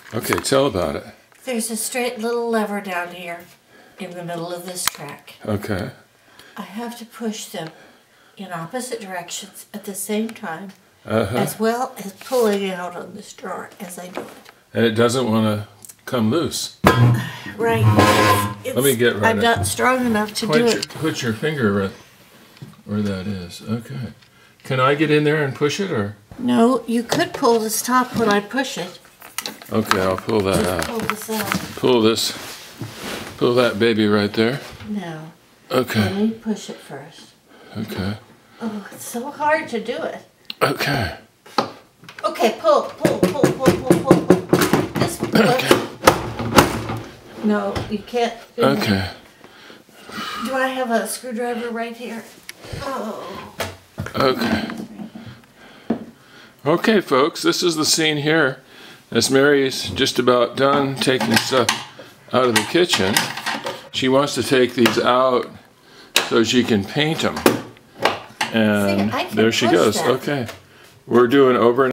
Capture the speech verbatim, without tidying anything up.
Okay, tell about it. There's a straight little lever down here in the middle of this track. Okay. I have to push them in opposite directions at the same time, Uh-huh. as well as pulling out on this drawer as I do it. And it doesn't want to come loose. Right. It's, Let me get right I'm at- not strong enough to Put do your, it. put your finger right where that is. Okay. Can I get in there and push it, or? No, you could pull the stop when I push it. Okay, I'll pull that Just out. pull this out. Pull this. Pull that baby right there. No. Okay. Let me push it first. Okay. Oh, it's so hard to do it. Okay. Okay, pull, pull, pull, pull, pull, pull, pull. This pull. Okay. No, you can't. Okay. Do I have a screwdriver right here? Oh. Okay. Okay, folks, this is the scene here. As Mary's just about done taking stuff out of the kitchen, she wants to take these out so she can paint them. And See, I can there she push goes. that. Okay. We're doing over